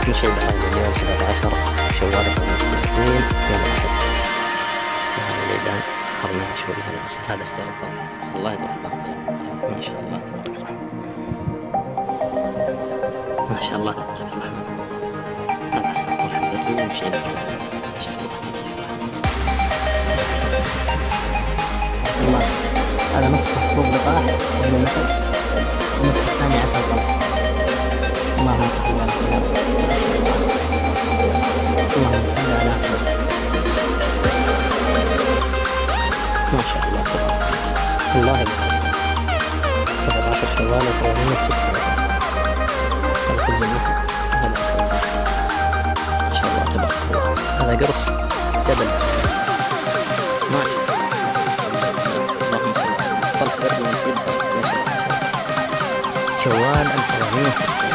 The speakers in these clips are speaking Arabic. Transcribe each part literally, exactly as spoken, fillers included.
نشيد على اليوم سبعة عشر شوال ألفين وخمسة وعشرين يوم الأحد. هذا العيدان أخرنا شوي هذا بس هذا اشتغل طبعا. الله يطول البركة ما شاء الله تبارك الرحمن ما شاء الله تبارك الرحمن. هذا عشان نطلع البدري ونشيد ما شاء الله تبارك الرحمن. هذا نصف مخطوط لقاح وابن مثل والنصف الثاني عسل طلع. اللهم صل على سيدنا اللهم صل على ما شاء الله تبارك الله يبارك. سبعة عشر شوال ألفين وستة خلق الجنة. هذا عسل ما شاء الله تبارك الله. هذا قرص جبل ما شاء الله. شوال ألف وأربعمائة وستة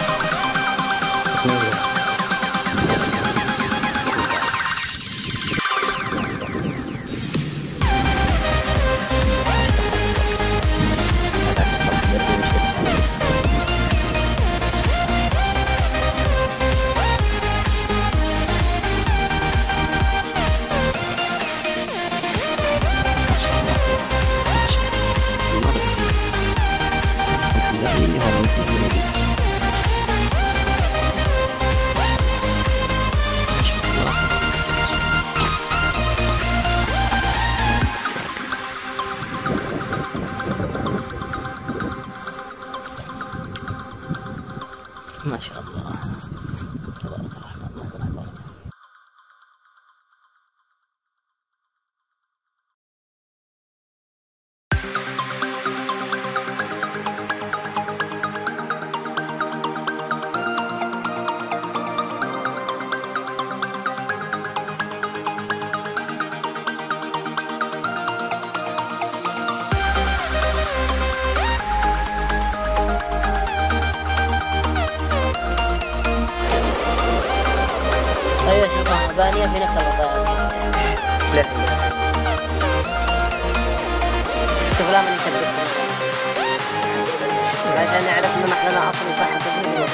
ما شاء الله تبارك الرحمن. الله يطلع البركة. ايوه شوفها بانية في نفس الغطاء. لا شوف لا من يثبت عشان نعرف ان احنا اصلا صح تدريب.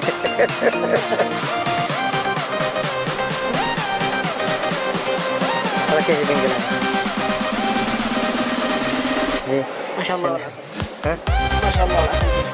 هذا كيف بنقلها ما شاء الله. ها ما شاء الله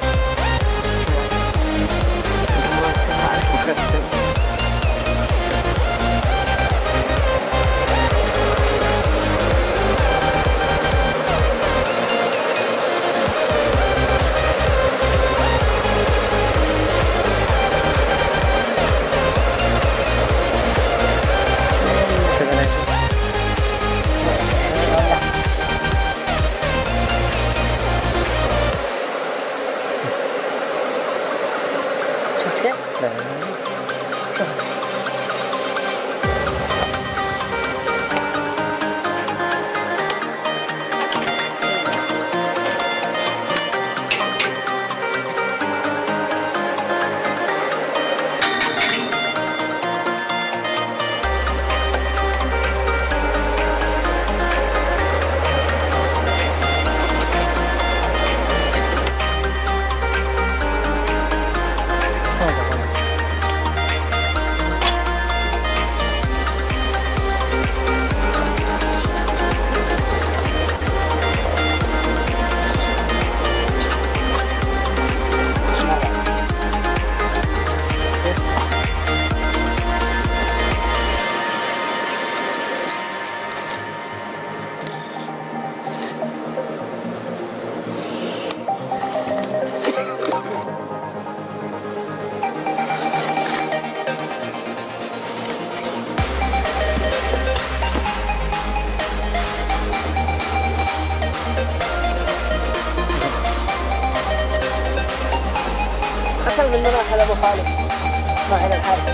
أحسن من راح على أبو خالد راح إلى الحارة.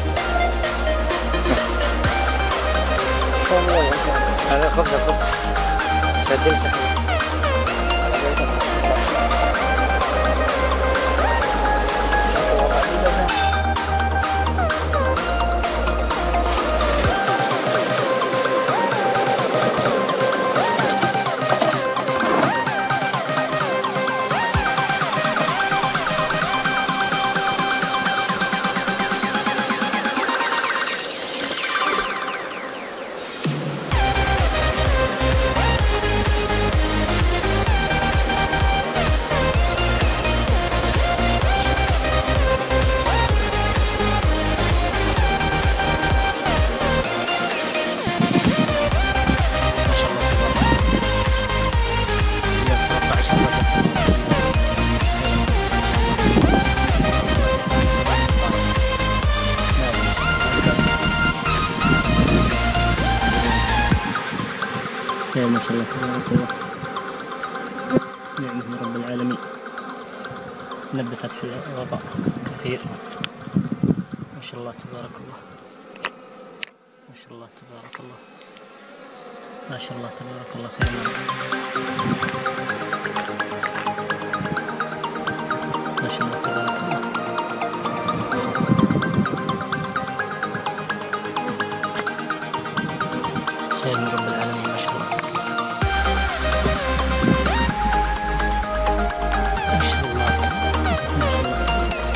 هذا خبز خبز شادين سحب. العالمين، نبتت في الغطاء كثير. ما شاء الله تبارك الله، ما شاء الله تبارك الله، ما شاء الله تبارك الله. خير ما شاء الله تبارك الله. خير من رب العالمين ما شاء الله. ما شاء الله ما شاء الله.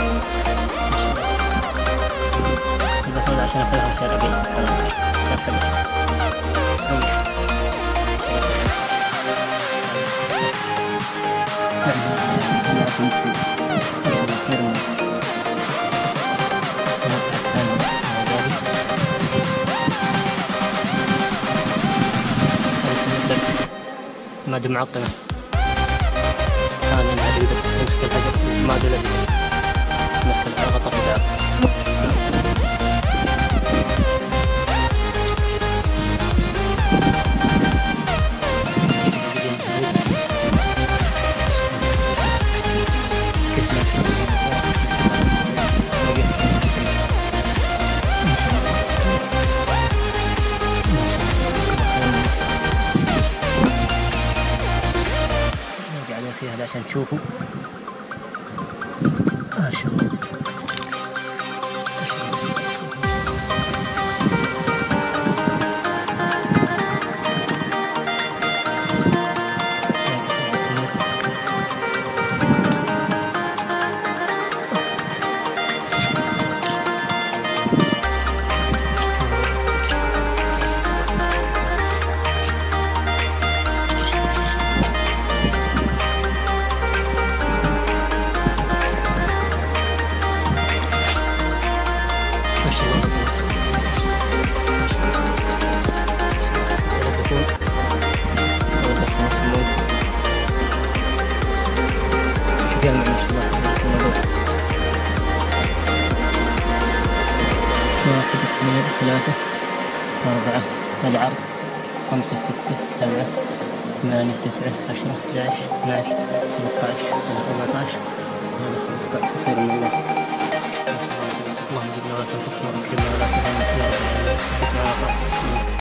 إذا فوز عشان أخذها وسعر أبيع سبحان الله. الناس مستوي خير من ما دي معطنة سبحان الله. هذا يقدر يمسك الحجر ما دي لدي مسك الغطاء بتاعه. فيها عشان تشوفوا ما شاء الله. واحد اثنين ثلاثة أربعة، العرض خمسة ستة سبعة ثمانية تسعة عشرة أحد عشر اثنا عشر سبعة عشر أربعة عشر خمسة عشر. خير من